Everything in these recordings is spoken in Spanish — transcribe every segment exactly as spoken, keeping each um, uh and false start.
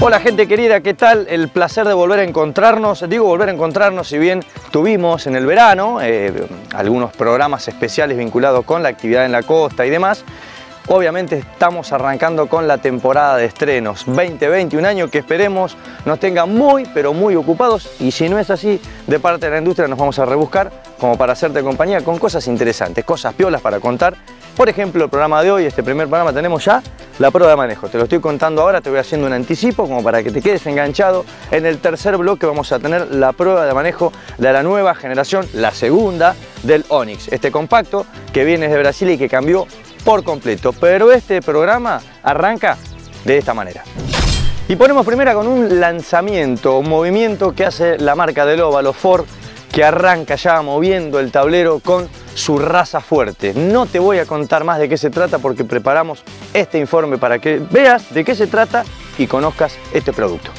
Hola gente querida, ¿qué tal? El placer de volver a encontrarnos. Digo volver a encontrarnos, si bien tuvimos en el verano eh, algunos programas especiales vinculados con la actividad en la costa y demás. Obviamente estamos arrancando con la temporada de estrenos veinte veinte, un año que esperemos nos tenga muy pero muy ocupados, y si no es así, de parte de la industria nos vamos a rebuscar como para hacerte compañía con cosas interesantes, cosas piolas para contar. Por ejemplo, el programa de hoy, este primer programa, tenemos ya la prueba de manejo. Te lo estoy contando ahora, te voy haciendo un anticipo como para que te quedes enganchado. En el tercer bloque vamos a tener la prueba de manejo de la nueva generación, la segunda, del Onix. Este compacto que viene de Brasil y que cambió por completo. Pero este programa arranca de esta manera. Y ponemos primera con un lanzamiento, un movimiento que hace la marca del óvalo Ford, que arranca ya moviendo el tablero con su raza fuerte. No te voy a contar más de qué se trata porque preparamos este informe para que veas de qué se trata y conozcas este producto.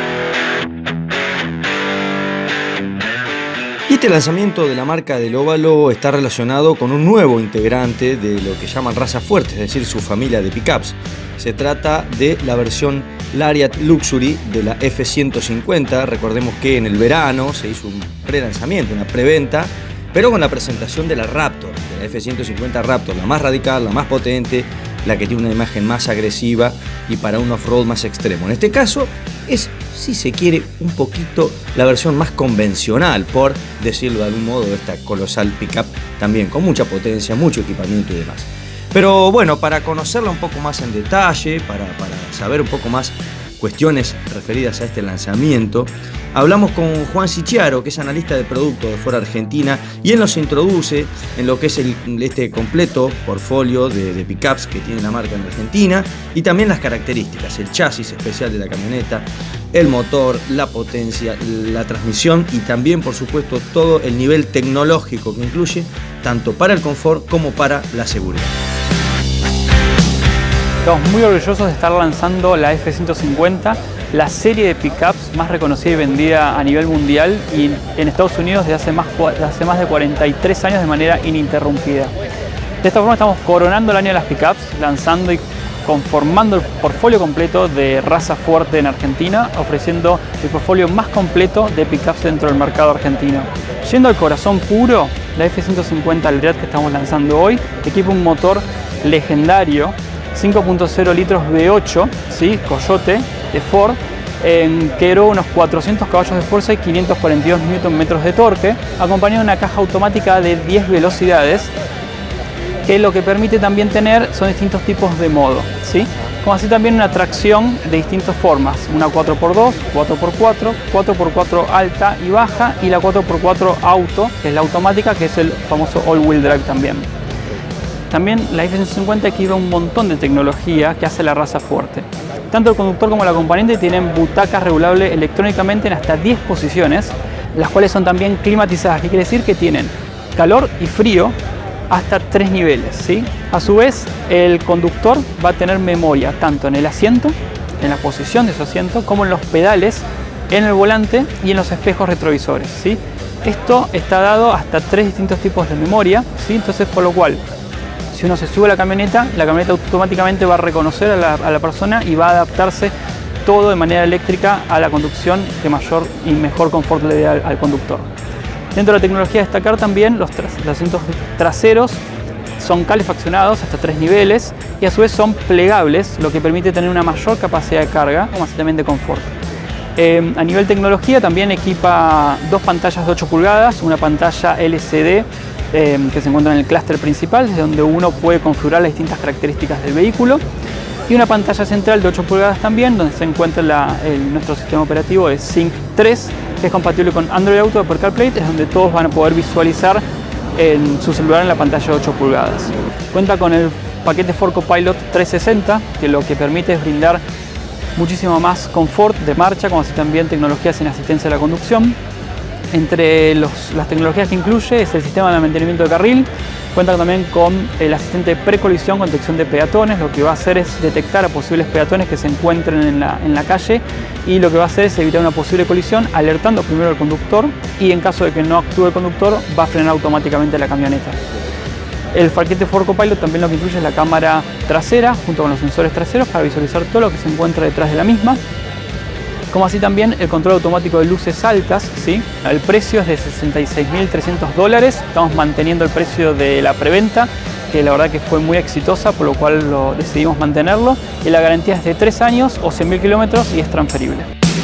Y este lanzamiento de la marca del óvalo está relacionado con un nuevo integrante de lo que llaman raza fuerte, es decir, su familia de pickups. Se trata de la versión Lariat Luxury de la F ciento cincuenta. Recordemos que en el verano se hizo un pre-lanzamiento, una preventa, pero con la presentación de la Raptor, de la F ciento cincuenta Raptor, la más radical, la más potente, la que tiene una imagen más agresiva y para un off-road más extremo. En este caso es, si se quiere, un poquito la versión más convencional, por decirlo de algún modo, de esta colosal pickup, también con mucha potencia, mucho equipamiento y demás. Pero bueno, para conocerla un poco más en detalle, para, para saber un poco más cuestiones referidas a este lanzamiento, hablamos con Juan Sicchiaro, que es analista de producto de Ford Argentina, y él nos introduce en lo que es el, este completo portfolio de, de pickups que tiene la marca en Argentina, y también las características, el chasis especial de la camioneta, el motor, la potencia, la transmisión y también, por supuesto, todo el nivel tecnológico que incluye, tanto para el confort como para la seguridad. Estamos muy orgullosos de estar lanzando la F ciento cincuenta, la serie de pickups más reconocida y vendida a nivel mundial y en Estados Unidos desde hace más, desde hace más de cuarenta y tres años de manera ininterrumpida. De esta forma estamos coronando el año de las pickups, lanzando y conformando el portfolio completo de raza fuerte en Argentina, ofreciendo el portfolio más completo de pickups dentro del mercado argentino. Yendo al corazón puro, la F ciento cincuenta Lariat que estamos lanzando hoy equipa un motor legendario cinco punto cero litros V ocho, ¿sí? Coyote de Ford, en que eroga unos cuatrocientos caballos de fuerza y quinientos cuarenta y dos newton metros de torque, acompañado de una caja automática de diez velocidades, que lo que permite también tener son distintos tipos de modo, ¿sí? Como así también una tracción de distintas formas, una cuatro por dos, cuatro por cuatro, cuatro por cuatro alta y baja, y la cuatro por cuatro auto, que es la automática, que es el famoso all-wheel drive también. También la F ciento cincuenta equipa un montón de tecnología que hace la raza fuerte. Tanto el conductor como el acompañante tienen butacas regulables electrónicamente en hasta diez posiciones, las cuales son también climatizadas, que quiere decir que tienen calor y frío hasta tres niveles, ¿sí? A su vez, el conductor va a tener memoria tanto en el asiento, en la posición de su asiento, como en los pedales, en el volante y en los espejos retrovisores, ¿sí? Esto está dado hasta tres distintos tipos de memoria, ¿sí? Entonces, por lo cual, si uno se sube a la camioneta, la camioneta automáticamente va a reconocer a la, a la persona y va a adaptarse todo de manera eléctrica a la conducción que mayor y mejor confort le dé al, al conductor. Dentro de la tecnología, destacar también los, tras, los asientos traseros son calefaccionados hasta tres niveles y a su vez son plegables, lo que permite tener una mayor capacidad de carga, como así también de confort. Eh, a nivel tecnología también equipa dos pantallas de ocho pulgadas, una pantalla L C D Eh, que se encuentra en el clúster principal, desde donde uno puede configurar las distintas características del vehículo, y una pantalla central de ocho pulgadas también, donde se encuentra la, el, nuestro sistema operativo de Sync tres, que es compatible con Android Auto, Apple CarPlay, es donde todos van a poder visualizar en su celular en la pantalla de ocho pulgadas. Cuenta con el paquete Ford Copilot trescientos sesenta, que lo que permite es brindar muchísimo más confort de marcha, como así también tecnologías en asistencia a la conducción. Entre los, las tecnologías que incluye es el sistema de mantenimiento de carril, cuenta también con el asistente de precolisión con detección de peatones, lo que va a hacer es detectar a posibles peatones que se encuentren en la, en la calle, y lo que va a hacer es evitar una posible colisión alertando primero al conductor, y en caso de que no actúe el conductor va a frenar automáticamente la camioneta. El paquete Ford Copilot también lo que incluye es la cámara trasera junto con los sensores traseros para visualizar todo lo que se encuentra detrás de la misma. como así también el control automático de luces altas, ¿sí? El precio es de sesenta y seis mil trescientos dólares, estamos manteniendo el precio de la preventa, que la verdad que fue muy exitosa, por lo cual lo decidimos mantenerlo, y la garantía es de tres años o cien mil kilómetros y es transferible.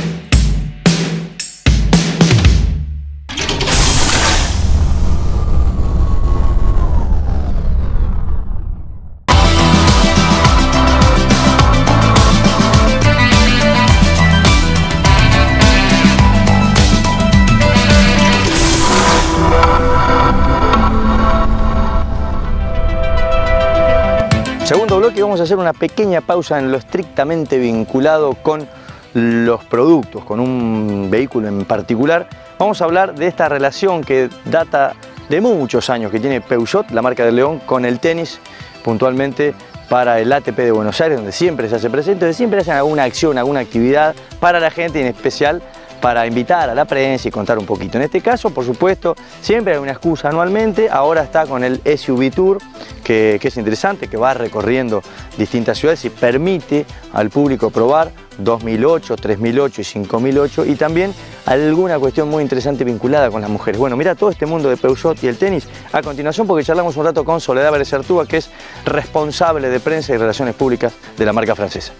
Segundo bloque, vamos a hacer una pequeña pausa en lo estrictamente vinculado con los productos, con un vehículo en particular. Vamos a hablar de esta relación que data de muchos años que tiene Peugeot, la marca de León, con el tenis, puntualmente para el A T P de Buenos Aires, donde siempre se hace presente, donde siempre hacen alguna acción, alguna actividad para la gente, y en especial para invitar a la prensa y contar un poquito. En este caso, por supuesto, siempre hay una excusa anualmente. Ahora está con el S U V Tour, que, que es interesante, que va recorriendo distintas ciudades y permite al público probar dos mil ocho, tres mil ocho y cinco mil ocho, y también alguna cuestión muy interesante vinculada con las mujeres. Bueno, mira todo este mundo de Peugeot y el tenis a continuación, porque charlamos un rato con Soledad Vélez-Artúa, que es responsable de prensa y relaciones públicas de la marca francesa.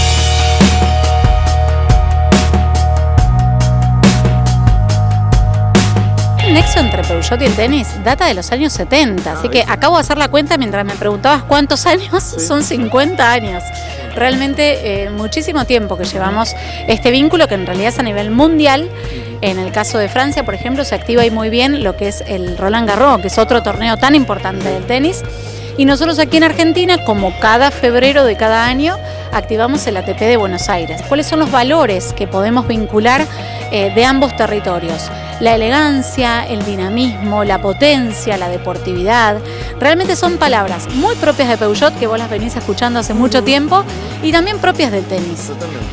El nexo entre Peugeot y el tenis data de los años setenta, así que acabo de hacer la cuenta mientras me preguntabas cuántos años, son cincuenta años. Realmente eh, muchísimo tiempo que llevamos este vínculo, que en realidad es a nivel mundial. En el caso de Francia, por ejemplo, se activa ahí muy bien lo que es el Roland Garros, que es otro torneo tan importante del tenis. Y nosotros aquí en Argentina, como cada febrero de cada año, activamos el A T P de Buenos Aires. ¿Cuáles son los valores que podemos vincular eh, de ambos territorios? La elegancia, el dinamismo, la potencia, la deportividad. Realmente son palabras muy propias de Peugeot, que vos las venís escuchando hace mucho tiempo, y también propias del tenis.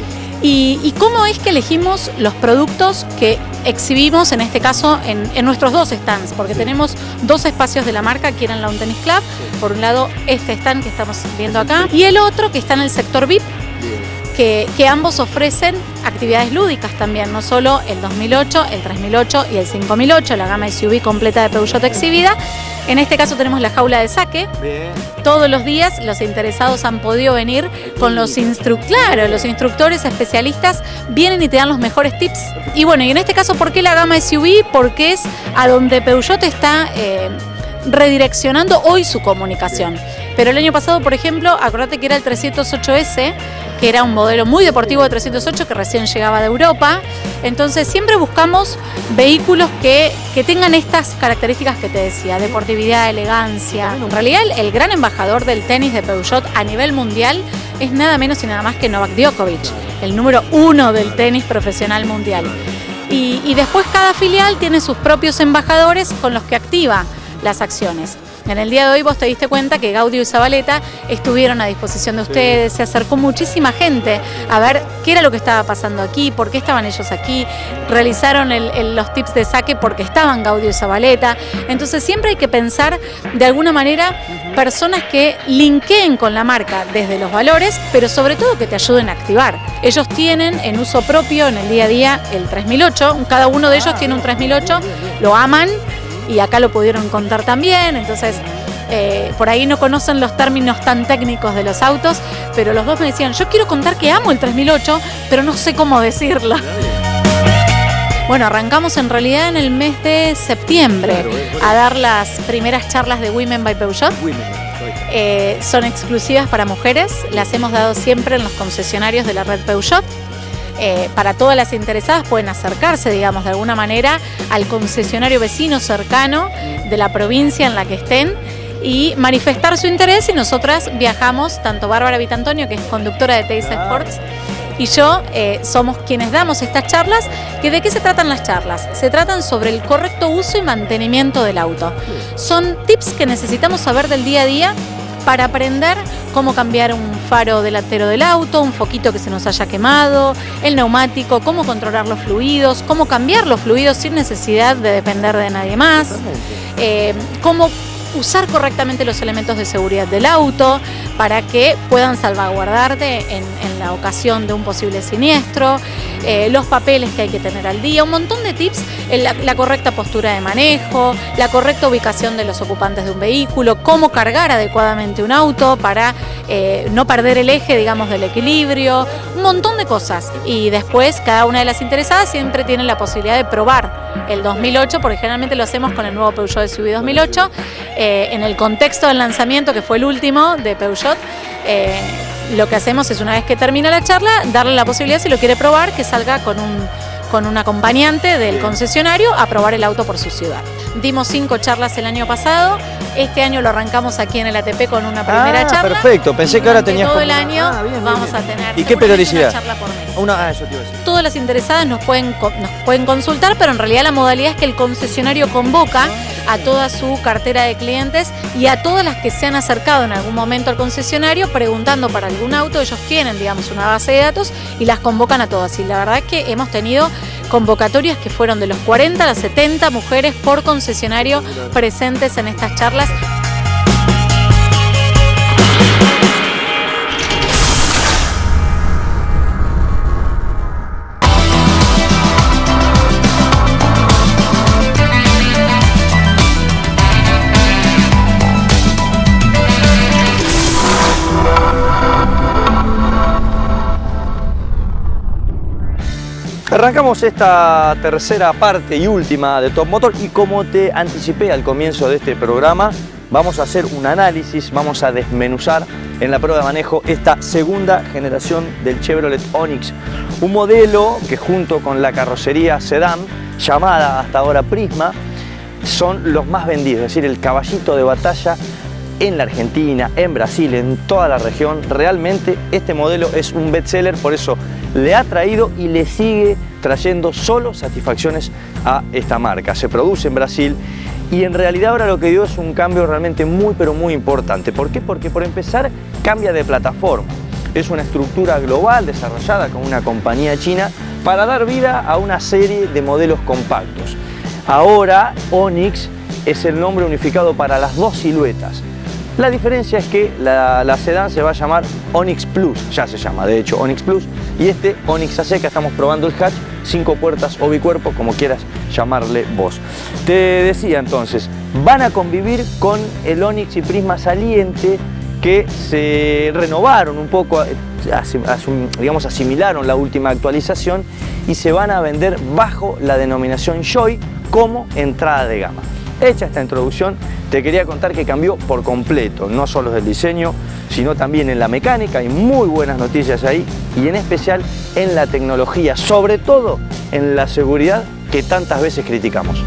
Y, y cómo es que elegimos los productos que exhibimos, en este caso, en, en nuestros dos stands, porque tenemos dos espacios de la marca aquí en el Lawn Tennis Club. Por un lado, este stand que estamos viendo acá, y el otro que está en el sector V I P, que, que ambos ofrecen actividades lúdicas también, no solo el dos mil ocho, el tres mil ocho y el cinco mil ocho, la gama S U V completa de Peugeot exhibida. En este caso tenemos la jaula de saque. Bien. Todos los días los interesados han podido venir con los instructores, claro, los instructores especialistas vienen y te dan los mejores tips. Y bueno, y en este caso, ¿por qué la gama S U V? Porque es a donde Peugeot está eh, redireccionando hoy su comunicación. Pero el año pasado, por ejemplo, acordate que era el trescientos ocho ese, que era un modelo muy deportivo de trescientos ocho que recién llegaba de Europa. Entonces siempre buscamos vehículos que, que tengan estas características que te decía, deportividad, elegancia. En realidad el, el gran embajador del tenis de Peugeot a nivel mundial es nada menos y nada más que Novak Djokovic, el número uno del tenis profesional mundial. Y, y después cada filial tiene sus propios embajadores con los que activa las acciones. En el día de hoy vos te diste cuenta que Gaudio y Zabaleta estuvieron a disposición de ustedes, se acercó muchísima gente a ver qué era lo que estaba pasando aquí, por qué estaban ellos aquí, realizaron el, el, los tips de saque porque estaban Gaudio y Zabaleta. Entonces siempre hay que pensar de alguna manera personas que linkeen con la marca desde los valores, pero sobre todo que te ayuden a activar. Ellos tienen en uso propio en el día a día el tres mil ocho, cada uno de ellos tiene un tres mil ocho, lo aman, y acá lo pudieron contar también. Entonces eh, por ahí no conocen los términos tan técnicos de los autos, pero los dos me decían, yo quiero contar que amo el tres mil ocho, pero no sé cómo decirlo. Bueno, arrancamos en realidad en el mes de septiembre a dar las primeras charlas de Women by Peugeot. Eh, son exclusivas para mujeres, las hemos dado siempre en los concesionarios de la red Peugeot. Eh, para todas las interesadas pueden acercarse, digamos, de alguna manera al concesionario vecino cercano de la provincia en la que estén y manifestar su interés, y nosotras viajamos, tanto Bárbara Vitantonio, que es conductora de Teis Sports, y yo eh, somos quienes damos estas charlas. ¿Que ¿De qué se tratan las charlas? Se tratan sobre el correcto uso y mantenimiento del auto. Son tips que necesitamos saber del día a día para aprender cómo cambiar un faro delantero del auto, un foquito que se nos haya quemado, el neumático, cómo controlar los fluidos, cómo cambiar los fluidos sin necesidad de depender de nadie más, eh, cómo usar correctamente los elementos de seguridad del auto, para que puedan salvaguardarte en, en la ocasión de un posible siniestro, eh, los papeles que hay que tener al día, un montón de tips, la, la correcta postura de manejo, la correcta ubicación de los ocupantes de un vehículo, cómo cargar adecuadamente un auto para eh, no perder el eje, digamos, del equilibrio, un montón de cosas. Y después cada una de las interesadas siempre tiene la posibilidad de probar el dos mil ocho, porque generalmente lo hacemos con el nuevo Peugeot S U V dos mil ocho, eh, en el contexto del lanzamiento, que fue el último de Peugeot. Eh, lo que hacemos es, una vez que termina la charla, darle la posibilidad, si lo quiere probar, que salga con un, con un acompañante del concesionario a probar el auto por su ciudad. Dimos cinco charlas el año pasado, este año lo arrancamos aquí en el A T P con una primera ah, charla. Perfecto, pensé que ahora tenías todo como... el año ah, bien, bien, vamos bien. a tener ¿Y qué periodicidad? Una charla por mes. Una, ah, eso te iba a decir. Todas las interesadas nos pueden, nos pueden consultar, pero en realidad la modalidad es que el concesionario convoca a toda su cartera de clientes y a todas las que se han acercado en algún momento al concesionario preguntando para algún auto. Ellos tienen, digamos, una base de datos y las convocan a todas. Y la verdad es que hemos tenido convocatorias que fueron de los cuarenta a las setenta mujeres por concesionario presentes en estas charlas. Arrancamos esta tercera parte y última de Top Motor y como te anticipé al comienzo de este programa, vamos a hacer un análisis, vamos a desmenuzar en la prueba de manejo esta segunda generación del Chevrolet Onix, un modelo que junto con la carrocería sedán, llamada hasta ahora Prisma, son los más vendidos, es decir, el caballito de batalla en la Argentina, en Brasil, en toda la región. Realmente este modelo es un bestseller, por eso le ha traído y le sigue trayendo solo satisfacciones a esta marca. Se produce en Brasil y en realidad ahora lo que dio es un cambio realmente muy pero muy importante. ¿Por qué? Porque por empezar cambia de plataforma. Es una estructura global desarrollada con una compañía china para dar vida a una serie de modelos compactos. Ahora Onix es el nombre unificado para las dos siluetas. La diferencia es que la, la sedán se va a llamar Onix Plus, ya se llama de hecho Onix Plus, y este Onix A C, que estamos probando el hatch, cinco puertas o bicuerpo, como quieras llamarle vos. Te decía entonces, van a convivir con el Onix y Prisma saliente que se renovaron un poco, digamos asimilaron la última actualización y se van a vender bajo la denominación Joy como entrada de gama. Hecha esta introducción, te quería contar que cambió por completo, no solo del diseño, sino también en la mecánica. Hay muy buenas noticias ahí y en especial en la tecnología, sobre todo en la seguridad que tantas veces criticamos.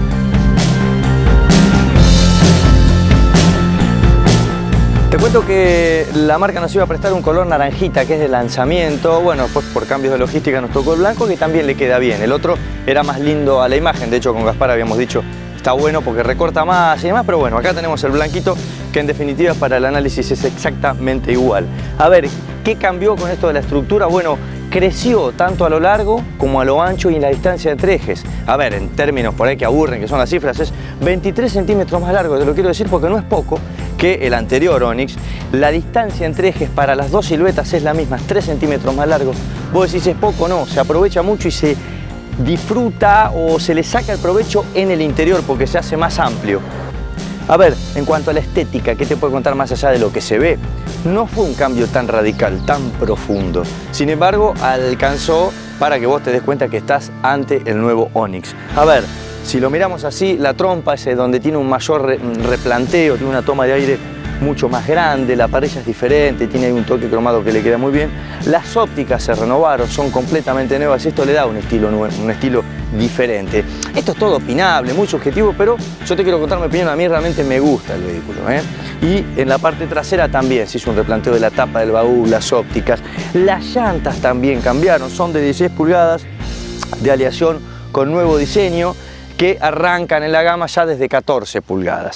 Te cuento que la marca nos iba a prestar un color naranjita que es de lanzamiento. Bueno, pues por cambios de logística nos tocó el blanco, que también le queda bien. El otro era más lindo a la imagen, de hecho con Gaspar habíamos dicho está bueno porque recorta más y demás, pero bueno, acá tenemos el blanquito que en definitiva para el análisis es exactamente igual. A ver, ¿qué cambió con esto de la estructura? Bueno, creció tanto a lo largo como a lo ancho y en la distancia entre ejes. A ver, en términos por ahí que aburren, que son las cifras, es veintitrés centímetros más largo, te lo quiero decir porque no es poco que el anterior Onix. La distancia entre ejes para las dos siluetas es la misma, es tres centímetros más largo. Vos decís, ¿es poco? No, se aprovecha mucho y se disfruta o se le saca el provecho en el interior porque se hace más amplio. A ver, en cuanto a la estética, ¿qué te puedo contar más allá de lo que se ve? No fue un cambio tan radical, tan profundo. Sin embargo, alcanzó para que vos te des cuenta que estás ante el nuevo Onix. A ver, si lo miramos así, la trompa es donde tiene un mayor re replanteo, tiene una toma de aire mucho más grande, la parrilla es diferente, tiene ahí un toque cromado que le queda muy bien. Las ópticas se renovaron, son completamente nuevas y esto le da un estilo nuevo, un estilo diferente. Esto es todo opinable, muy subjetivo, pero yo te quiero contar mi opinión. A mí realmente me gusta el vehículo, ¿eh? Y en la parte trasera también se hizo un replanteo de la tapa del baúl, las ópticas. Las llantas también cambiaron, son de dieciséis pulgadas de aleación con nuevo diseño que arrancan en la gama ya desde catorce pulgadas.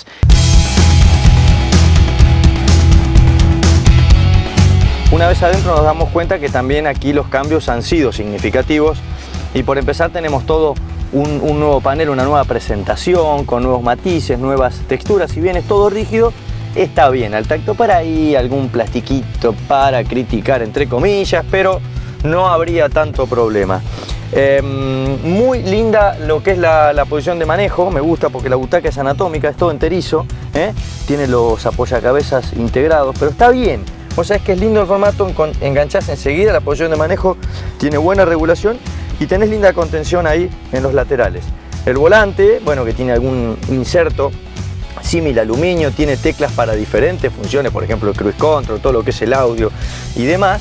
Una vez adentro nos damos cuenta que también aquí los cambios han sido significativos y por empezar tenemos todo un, un nuevo panel, una nueva presentación con nuevos matices, nuevas texturas. Si bien es todo rígido, está bien al tacto. Para ahí algún plastiquito para criticar, entre comillas, pero no habría tanto problema. Eh, muy linda lo que es la, la posición de manejo, me gusta porque la butaca es anatómica, es todo enterizo, ¿eh? Tiene los apoyacabezas integrados, pero está bien. O sea, es que es lindo el formato, enganchás enseguida, la posición de manejo tiene buena regulación y tenés linda contención ahí en los laterales. El volante, bueno, que tiene algún inserto símil aluminio, tiene teclas para diferentes funciones, por ejemplo el cruise control, todo lo que es el audio y demás.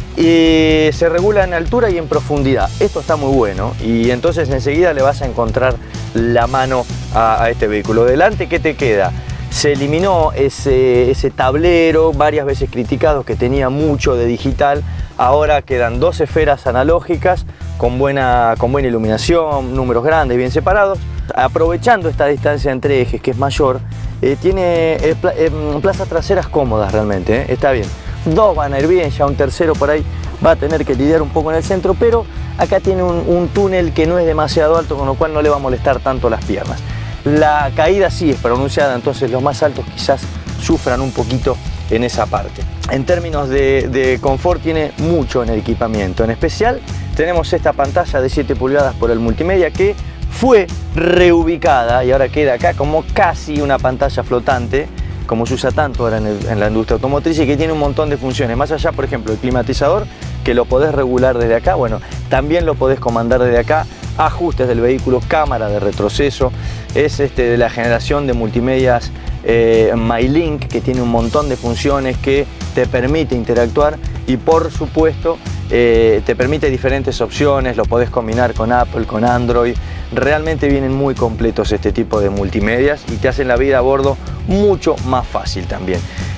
Y se regula en altura y en profundidad. Esto está muy bueno y entonces enseguida le vas a encontrar la mano a, a este vehículo. Delante, ¿qué te queda? Se eliminó ese, ese tablero, varias veces criticado, que tenía mucho de digital. Ahora quedan dos esferas analógicas con buena, con buena iluminación, números grandes, bien separados. Aprovechando esta distancia entre ejes, que es mayor, eh, tiene eh, pla eh, plazas traseras cómodas realmente, eh, está bien. Dos van a ir bien, ya un tercero por ahí va a tener que lidiar un poco en el centro, pero acá tiene un, un túnel que no es demasiado alto, con lo cual no le va a molestar tanto las piernas. La caída sí es pronunciada, entonces los más altos quizás sufran un poquito en esa parte. En términos de, de confort tiene mucho en el equipamiento, en especial tenemos esta pantalla de siete pulgadas por el multimedia que fue reubicada y ahora queda acá como casi una pantalla flotante, como se usa tanto ahora en, el, en la industria automotriz, y que tiene un montón de funciones. Más allá, por ejemplo, el climatizador, que lo podés regular desde acá, bueno, también lo podés comandar desde acá. Ajustes del vehículo, cámara de retroceso, es este, de la generación de multimedias eh, MyLink, que tiene un montón de funciones que te permite interactuar y por supuesto eh, te permite diferentes opciones, lo podés combinar con Apple, con Android. Realmente vienen muy completos este tipo de multimedias y te hacen la vida a bordo mucho más fácil también.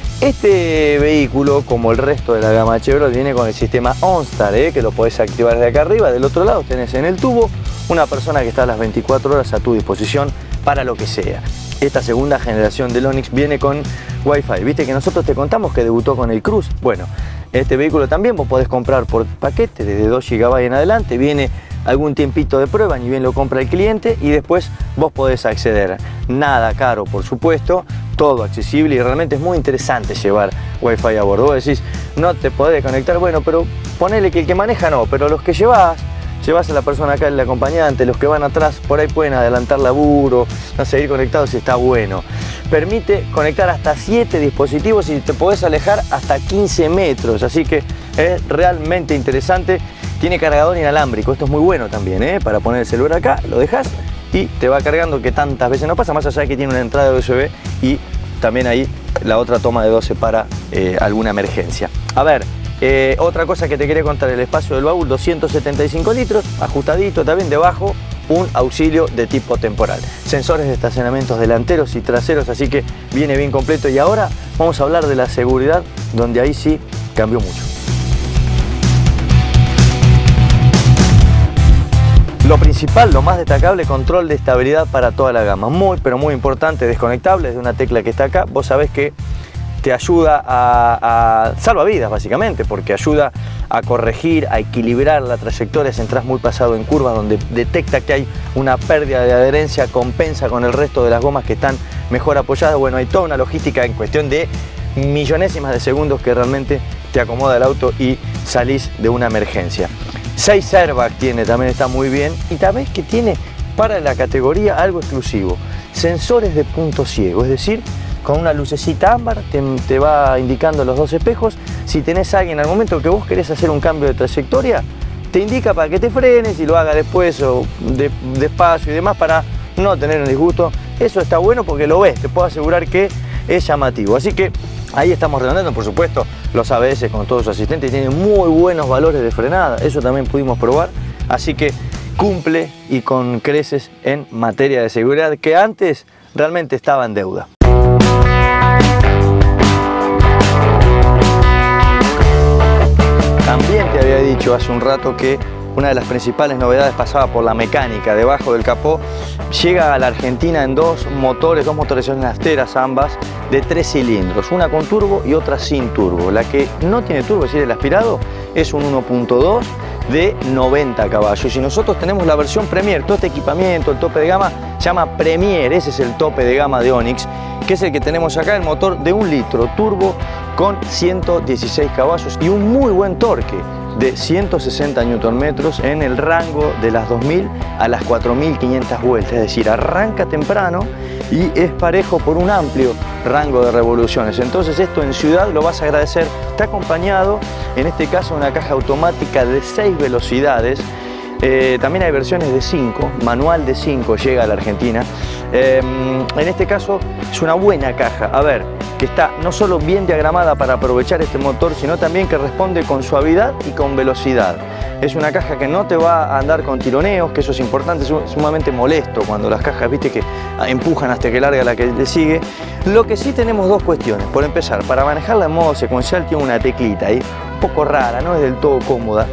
Este vehículo, como el resto de la gama Chevrolet, viene con el sistema OnStar, ¿eh? que lo podés activar desde acá arriba. Del otro lado tenés en el tubo una persona que está a las veinticuatro horas a tu disposición para lo que sea. Esta segunda generación del Onix viene con Wi-Fi. Viste que nosotros te contamos que debutó con el Cruise. Bueno, este vehículo también vos podés comprar por paquete desde dos gigabytes en adelante. Viene algún tiempito de prueba, ni bien lo compra el cliente y después vos podés acceder. Nada caro, por supuesto, todo accesible y realmente es muy interesante llevar Wi-Fi a bordo. Vos decís, no te podés conectar, bueno, pero ponele que el que maneja no, pero los que llevás, llevas a la persona acá, el acompañante, los que van atrás, por ahí pueden adelantar laburo, no sé, ir conectados y está bueno. Permite conectar hasta siete dispositivos y te podés alejar hasta quince metros, así que es realmente interesante. Tiene cargador inalámbrico, esto es muy bueno también, ¿eh? Para poner el celular acá, lo dejas y te va cargando, que tantas veces no pasa, más allá de que tiene una entrada de U S B y también ahí la otra toma de doce para eh, alguna emergencia. A ver, eh, otra cosa que te quería contar, el espacio del baúl, doscientos setenta y cinco litros, ajustadito también, debajo un auxilio de tipo temporal. Sensores de estacionamientos delanteros y traseros, así que viene bien completo. Y ahora vamos a hablar de la seguridad, donde ahí sí cambió mucho. Lo principal, lo más destacable, control de estabilidad para toda la gama. Muy, pero muy importante, desconectable, desde una tecla que está acá. Vos sabés que te ayuda a, a salva vidas básicamente, porque ayuda a corregir, a equilibrar la trayectoria si entras muy pasado en curvas, donde detecta que hay una pérdida de adherencia, compensa con el resto de las gomas que están mejor apoyadas. Bueno, hay toda una logística en cuestión de millonésimas de segundos que realmente te acomoda el auto y salís de una emergencia. seis airbags tiene, también está muy bien, y también que tiene para la categoría algo exclusivo, sensores de punto ciego, es decir, con una lucecita ámbar te, te va indicando los dos espejos. Si tenés a alguien al momento que vos querés hacer un cambio de trayectoria, te indica para que te frenes y lo haga después o de, despacio y demás, para no tener un disgusto. Eso está bueno porque lo ves, te puedo asegurar que es llamativo. Así que ahí estamos redondeando, por supuesto, los A B S con todo su asistente, y tiene muy buenos valores de frenada, eso también pudimos probar, así que cumple y con creces en materia de seguridad, que antes realmente estaba en deuda. También te había dicho hace un rato que una de las principales novedades pasaba por la mecánica debajo del capó. Llega a la Argentina en dos motores, dos motorizaciones nasteras ambas, de tres cilindros, una con turbo y otra sin turbo. La que no tiene turbo, es decir, el aspirado, es un uno punto dos, de noventa caballos. Y nosotros tenemos la versión Premier, todo este equipamiento, el tope de gama, se llama Premier, ese es el tope de gama de Onix, que es el que tenemos acá, el motor de un litro turbo con ciento dieciséis caballos y un muy buen torque de ciento sesenta newton metros en el rango de las dos mil a las cuatro mil quinientas vueltas, es decir, arranca temprano y es parejo por un amplio rango de revoluciones. Entonces esto en ciudad lo vas a agradecer. Está acompañado, en este caso, de una caja automática de seis velocidades. Eh, también hay versiones de cinco, manual de cinco llega a la Argentina. Eh, en este caso es una buena caja, a ver, que está no solo bien diagramada para aprovechar este motor, sino también que responde con suavidad y con velocidad. Es una caja que no te va a andar con tironeos, que eso es importante, es sumamente molesto cuando las cajas, viste, que empujan hasta que larga la que le sigue. Lo que sí tenemos dos cuestiones. Por empezar, para manejarla en modo secuencial tiene una teclita ahí, un poco rara, no es del todo cómoda.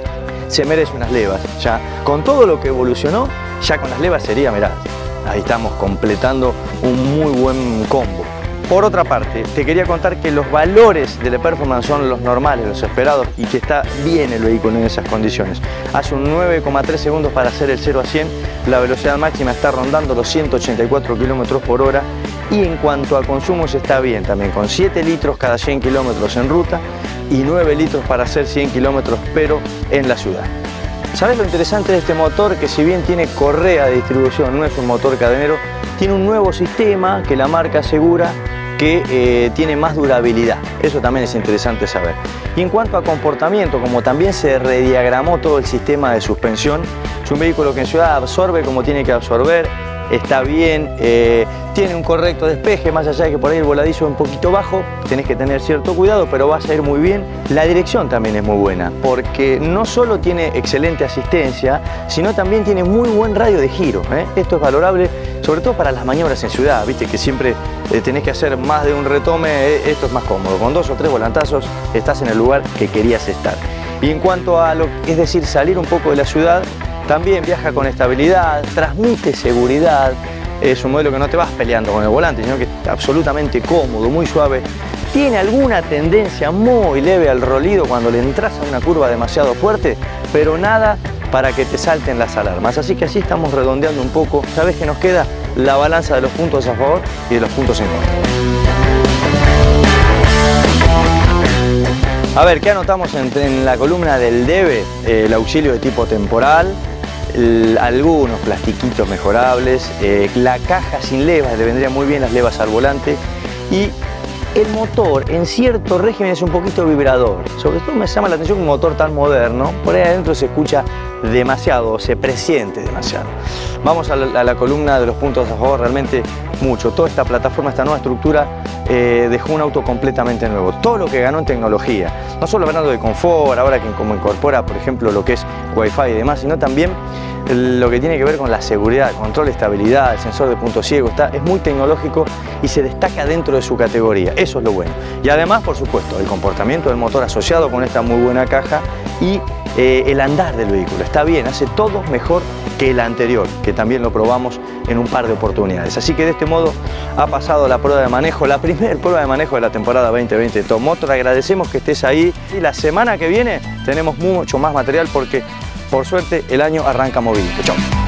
Se merece unas levas, ya. Con todo lo que evolucionó, ya con las levas sería, mirá, ahí estamos completando un muy buen combo. Por otra parte, te quería contar que los valores de la performance son los normales, los esperados, y que está bien el vehículo en esas condiciones. Hace un nueve coma tres segundos para hacer el cero a cien, la velocidad máxima está rondando los ciento ochenta y cuatro kilómetros por hora, y en cuanto a consumos está bien también, con siete litros cada cien kilómetros en ruta y nueve litros para hacer cien kilómetros, pero en la ciudad. ¿Sabes lo interesante de este motor? Que si bien tiene correa de distribución, no es un motor cadenero, tiene un nuevo sistema que la marca asegura que eh, tiene más durabilidad. Eso también es interesante saber. Y en cuanto a comportamiento, como también se rediagramó todo el sistema de suspensión, es un vehículo que en ciudad absorbe como tiene que absorber, está bien, eh, tiene un correcto despeje, más allá de que por ahí el voladizo es un poquito bajo, tenés que tener cierto cuidado, pero vas a ir muy bien. La dirección también es muy buena, porque no solo tiene excelente asistencia, sino también tiene muy buen radio de giro, ¿eh? Esto es valorable, sobre todo para las maniobras en ciudad, viste que siempre eh, tenés que hacer más de un retome, eh, esto es más cómodo, con dos o tres volantazos estás en el lugar que querías estar. Y en cuanto a lo que es decir, salir un poco de la ciudad, también viaja con estabilidad, transmite seguridad, es un modelo que no te vas peleando con el volante, sino que es absolutamente cómodo, muy suave. Tiene alguna tendencia muy leve al rolido cuando le entras a una curva demasiado fuerte, pero nada para que te salten las alarmas. Así que así estamos redondeando un poco. ¿Sabes qué nos queda? La balanza de los puntos a favor y de los puntos en contra. A ver, ¿qué anotamos en, en la columna del debe? Eh, el auxilio de tipo temporal, el, algunos plastiquitos mejorables, eh, la caja sin levas, le vendrían muy bien las levas al volante, y el motor en cierto régimen es un poquito vibrador. Sobre todo me llama la atención que un motor tan moderno, por ahí adentro se escucha demasiado, se presiente demasiado. Vamos a la, a la columna de los puntos a favor, realmente mucho. Toda esta plataforma, esta nueva estructura eh, dejó un auto completamente nuevo. Todo lo que ganó en tecnología, no solo hablando de confort, ahora que como incorpora, por ejemplo, lo que es Wi-Fi y demás, sino también lo que tiene que ver con la seguridad, control de estabilidad, el sensor de punto ciego, está, es muy tecnológico y se destaca dentro de su categoría. Eso es lo bueno. Y además, por supuesto, el comportamiento del motor asociado con esta muy buena caja y eh, el andar del vehículo. Está bien, hace todo mejor que el anterior, que también lo probamos en un par de oportunidades. Así que de este modo ha pasado la prueba de manejo, la primera prueba de manejo de la temporada veinte veinte de Top Motor. Agradecemos que estés ahí y la semana que viene tenemos mucho más material porque, por suerte, el año arranca movidito. Chau.